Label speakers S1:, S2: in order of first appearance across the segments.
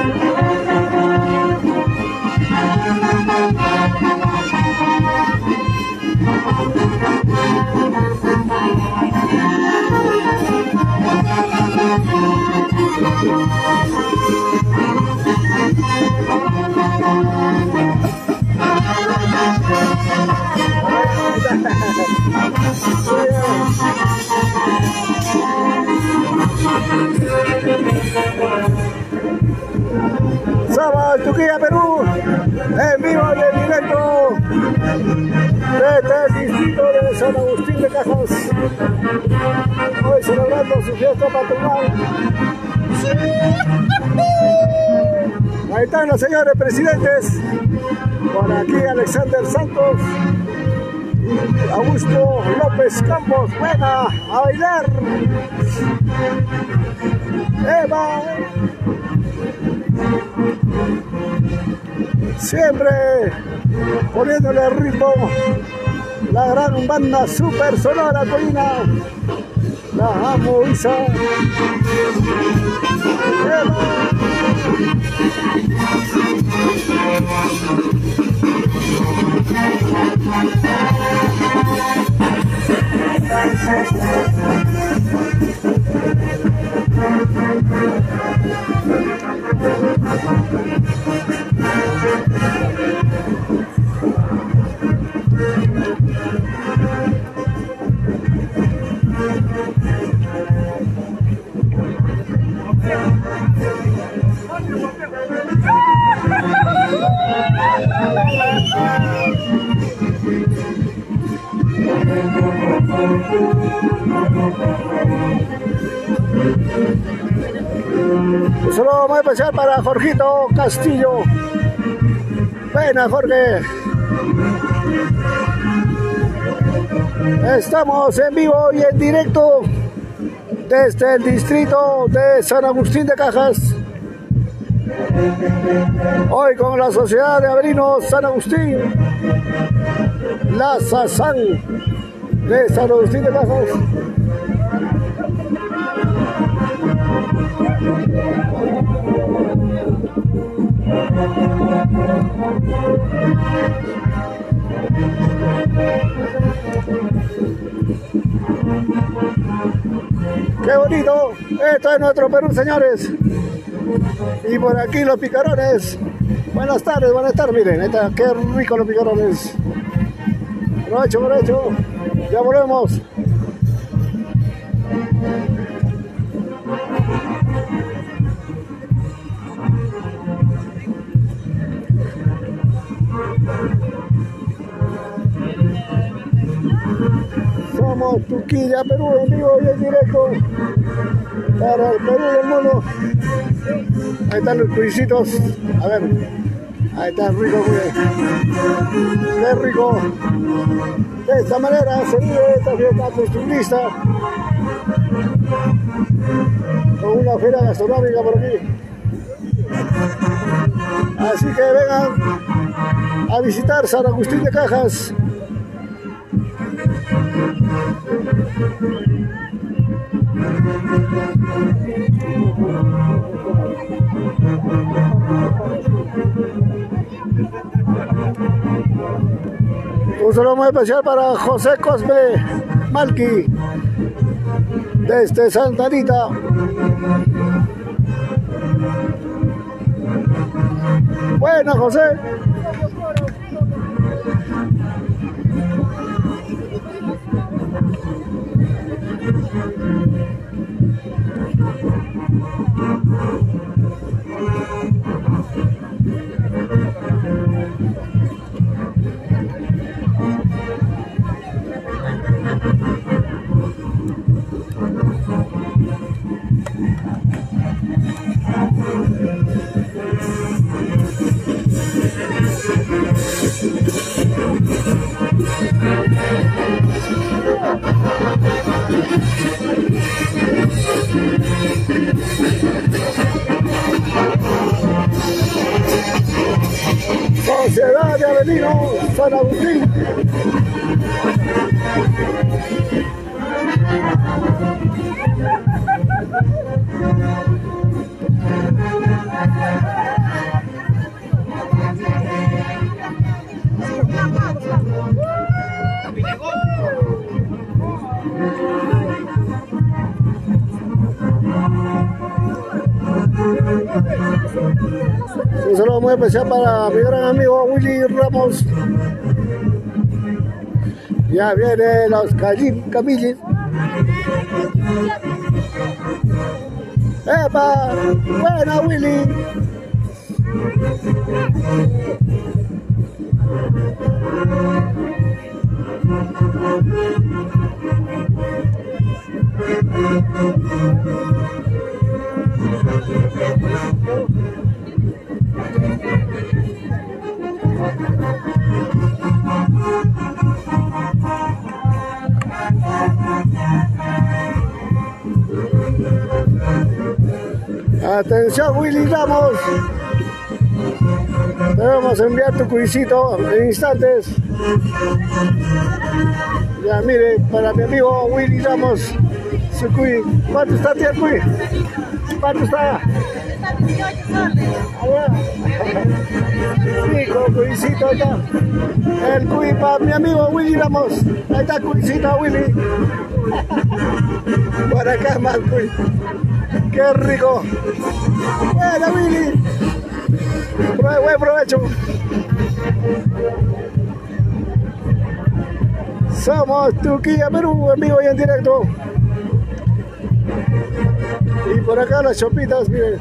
S1: Somos Tuquilla, Perú, en vivo y en directo desde el distrito de San Agustín de Cajas, hoy celebrando su fiesta patronal. Ahí están los señores presidentes, por aquí Alexander Santos y Augusto López Campos. Buena, a bailar. Eva. Siempre poniéndole ritmo la gran banda Super Sonora Colina. La amo, Isa. Solo vamos a pasar para Jorgito Castillo. Buena, Jorge. Estamos en vivo y en directo desde el distrito de San Agustín de Cajas. Hoy con la Sociedad de Abrinos San Agustín, la SASAN de San Agustín de Cajas. ¡Qué bonito! Esto es nuestro Perú, señores. Y por aquí los picarones. Buenas tardes, miren, está, qué rico los picarones. Provecho, provecho. Ya volvemos. Somos Tuquilla, Perú, en vivo y en directo para el Perú del mundo. Ahí están los curicitos. A ver, ahí está rico, muy qué rico. De esta manera se vive esta fiesta costumbrista con una feria gastronómica por aquí. Así que vengan a visitar San Agustín de Cajas. Un saludo muy especial para José Cosme Malqui desde Santa Anita. Buena, José. Sociedad de Avelino San Agustín. Un saludo muy especial para mi gran amigo Willy Ramos. Ya vienen los Camillis. ¡Epa! ¡Buena, Willy! Atención, Willy Ramos. Te vamos a enviar tu cuisito en instantes. Ya mire, para mi amigo Willy Ramos, su cuy. ¿Cuánto está, tía cuy? ¿Cuánto está? Rico, cuisito está. El cuy para mi amigo Willy Ramos. Ahí está cuisito, Willy. Por acá más cuy. ¡Qué rico! ¡Buena, Willy! ¡Buen provecho! Somos Tuquilla, Perú, en vivo y en directo. Y por acá las chopitas, miren.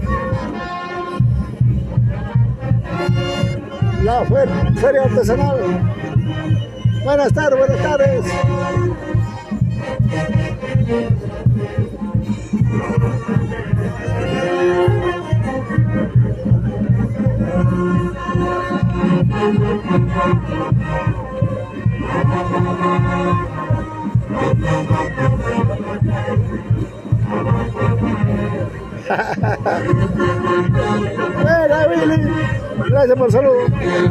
S1: La feria artesanal. Buenas tardes, buenas tardes. Buena, Willy. Gracias por el saludo.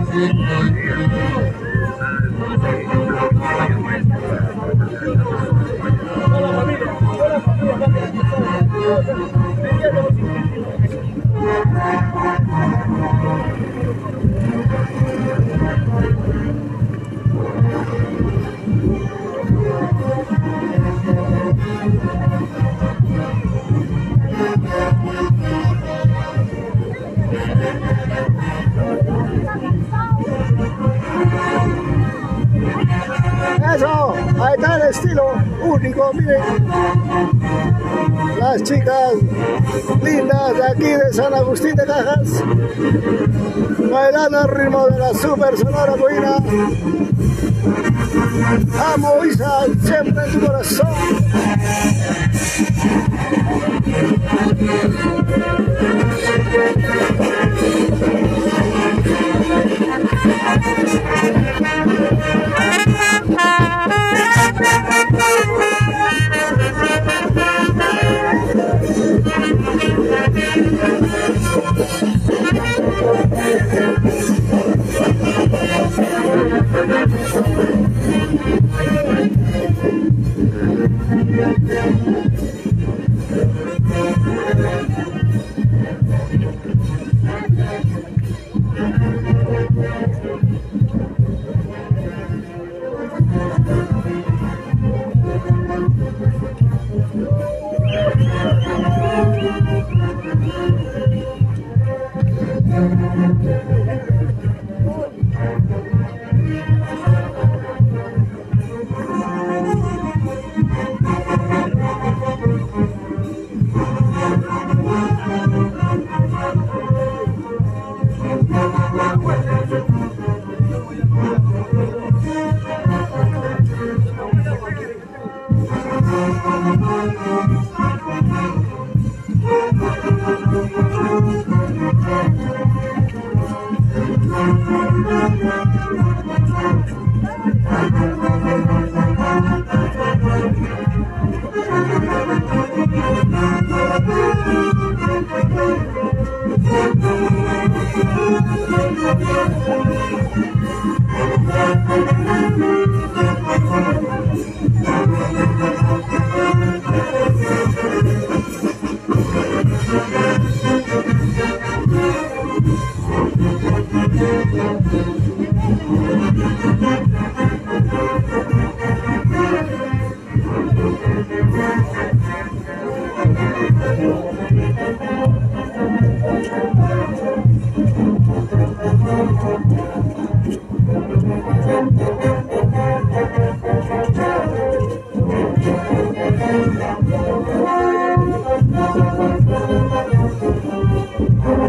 S1: Eso, ahí está el estilo único, miren. Las chicas lindas de aquí de San Agustín de Cajas, bailando al ritmo de la super sonora boina. Amo Isa, siempre en tu corazón.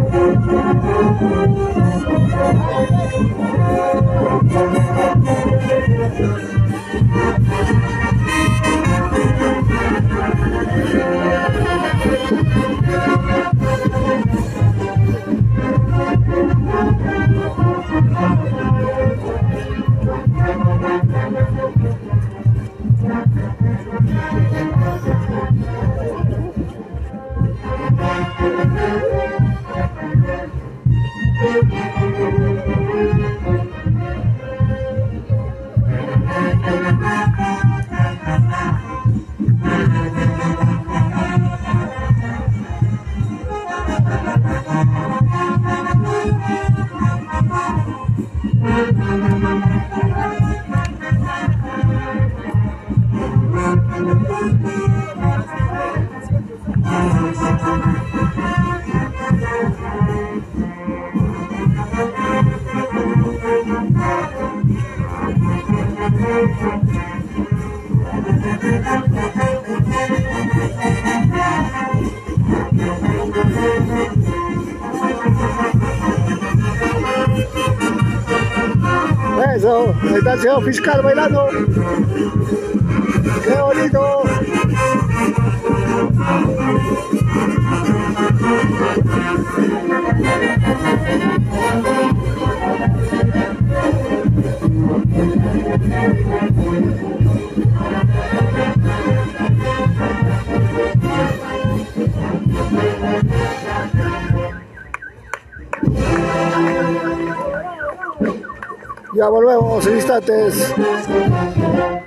S1: Eso, ahí está el señor fiscal bailando. ¡Qué bonito! Ya volvemos en instantes.